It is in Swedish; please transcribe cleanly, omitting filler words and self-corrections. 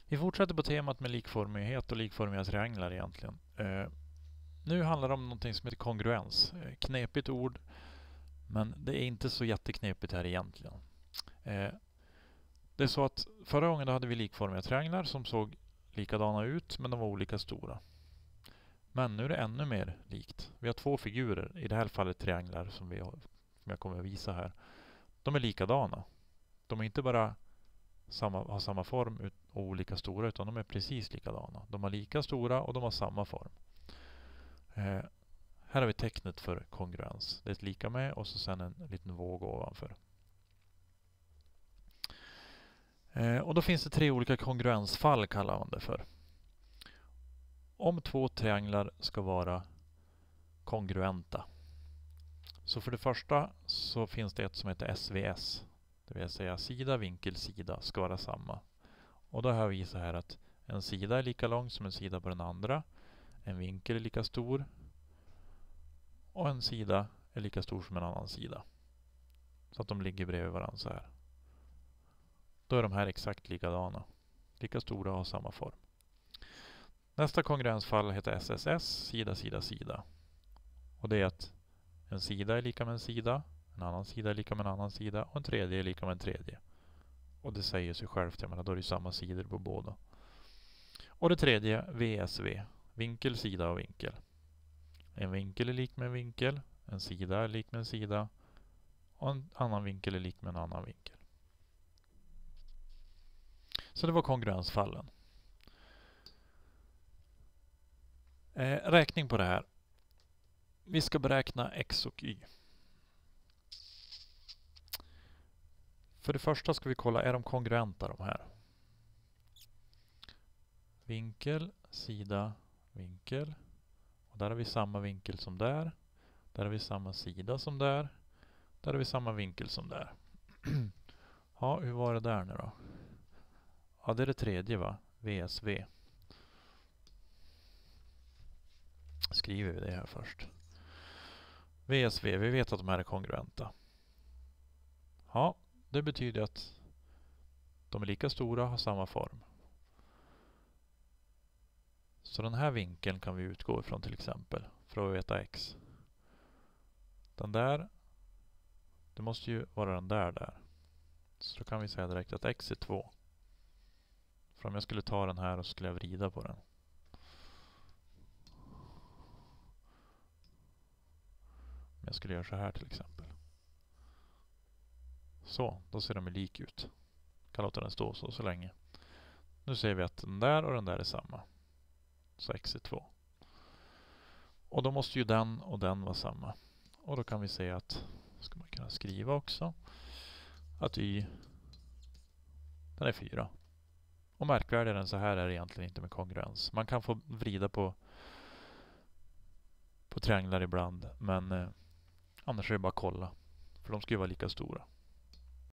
Vi fortsätter på temat med likformighet och likformiga trianglar egentligen. Nu handlar det om någonting som heter kongruens. Knepigt ord, men det är inte så jätteknepigt här egentligen. Det är så att förra gången då hade vi likformiga trianglar som såg likadana ut, men de var olika stora. Men nu är det ännu mer likt. Vi har två figurer, i det här fallet trianglar som jag kommer att visa här. De är likadana. De är inte bara har samma form och olika stora, utan de är precis likadana. De är lika stora och de har samma form. Här har vi tecknet för kongruens. Det är ett lika med och så sen en liten våg ovanför. Och då finns det 3 olika kongruensfall kallar man det för. Om 2 trianglar ska vara kongruenta. Så för det första så finns det ett som heter SVS. Det vill säga sida, vinkel, sida ska vara samma. Och då har jag visat här att en sida är lika lång som en sida på den andra. En vinkel är lika stor. Och en sida är lika stor som en annan sida. Så att de ligger bredvid varandra så här. Då är de här exakt likadana. Lika stora och har samma form. Nästa kongruensfall heter SSS, sida, sida, sida. Och det är att en sida är lika med en sida, en annan sida är lika med en annan sida och en tredje är lika med en tredje. Och det säger sig självt, jag menar, då är det samma sidor på båda. Och det tredje, VSV, vinkel, sida och vinkel. En vinkel är lik med en vinkel, en sida är lik med en sida och en annan vinkel är lik med en annan vinkel. Så det var kongruensfallen. Räkning på det här. Vi ska beräkna x och y. För det första ska vi kolla, är de kongruenta de här? Vinkel, sida, vinkel. Och där har vi samma vinkel som där. Där har vi samma sida som där. Där har vi samma vinkel som där. Ja, hur var det där nu då? Ja, det är det tredje va? VSV. Skriver vi det här först. VSV, vi vet att de här är kongruenta. Ja, det betyder att de är lika stora och har samma form. Så den här vinkeln kan vi utgå ifrån till exempel för att veta x. Den där, det måste ju vara den där. Så då kan vi säga direkt att x är 2. För om jag skulle ta den här och skulle jag vrida på den. Om jag skulle göra så här till exempel. Så, då ser de lik ut. Kan låta den stå så länge. Nu ser vi att den där och den där är samma. Så x är 2. Och då måste ju den och den vara samma. Och då kan vi säga att, ska man kunna skriva också, att y, den är 4. Och märkvärdigare än så här är det egentligen inte med kongruens. Man kan få vrida på trianglar ibland, men annars är det bara att kolla. För de ska ju vara lika stora.